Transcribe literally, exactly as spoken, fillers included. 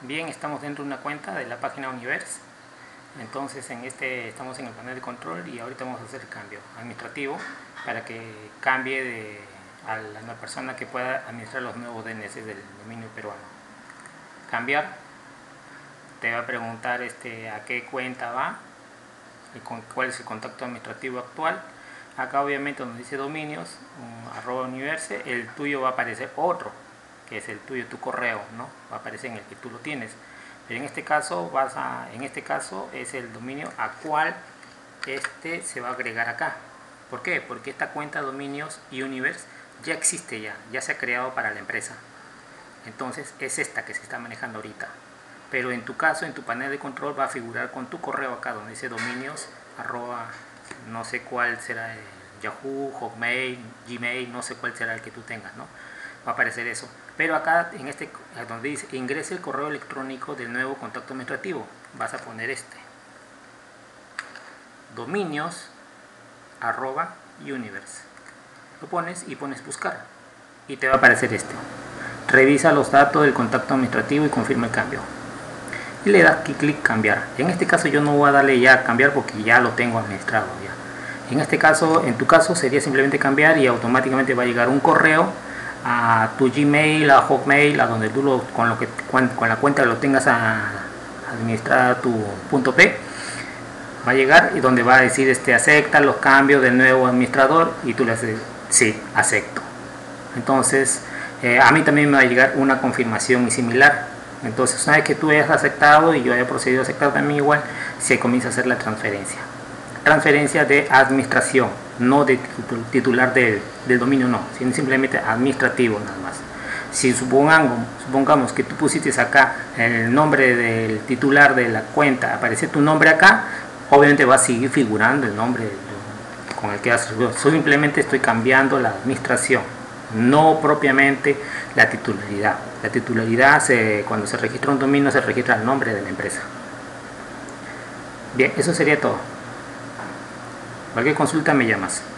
Bien, estamos dentro de una cuenta de la página Universe. Entonces en este estamos en el panel de control y ahorita vamos a hacer el cambio administrativo para que cambie de, a la persona que pueda administrar los nuevos D N S del dominio peruano. Cambiar, te va a preguntar este, a qué cuenta va y con cuál es el contacto administrativo actual. Acá obviamente donde dice dominios, um, arroba universe, el tuyo va a aparecer otro, que es el tuyo, tu correo, ¿no? Va a aparecer en el que tú lo tienes. Pero en este caso vas a, en este caso es el dominio a cual este se va a agregar acá. ¿Por qué? Porque esta cuenta dominios universe ya existe ya, ya se ha creado para la empresa. Entonces es esta que se está manejando ahorita. Pero en tu caso, en tu panel de control va a figurar con tu correo acá donde dice dominios arroba, no sé cuál será, el Yahoo, Hotmail, Gmail, no sé cuál será el que tú tengas, ¿no? Va a aparecer eso. Pero acá, en este, donde dice ingrese el correo electrónico del nuevo contacto administrativo, vas a poner este. Dominios arroba universe. Lo pones y pones buscar. Y te va a aparecer este. Revisa los datos del contacto administrativo y confirma el cambio. Y le das clic cambiar. En este caso yo no voy a darle ya a cambiar porque ya lo tengo administrado ya. En este caso, en tu caso sería simplemente cambiar y automáticamente va a llegar un correo a tu Gmail, a Hotmail, a donde tú lo, con, lo que, con, con la cuenta lo tengas a, administrada tu punto P, va a llegar y donde va a decir este acepta los cambios del nuevo administrador y tú le haces sí, acepto. Entonces eh, a mí también me va a llegar una confirmación similar. Entonces una vez que tú hayas aceptado y yo haya procedido a aceptar también igual, se comienza a hacer la transferencia. Transferencia de administración, no de titular de, del dominio, no, sino simplemente administrativo nada más. Si supongamos, supongamos que tú pusiste acá el nombre del titular de la cuenta, aparece tu nombre acá, obviamente va a seguir figurando el nombre con el que has resuelto. Simplemente estoy cambiando la administración, no propiamente la titularidad. La titularidad, se, cuando se registra un dominio, se registra el nombre de la empresa. Bien, eso sería todo. Cualquier consulta me llamas.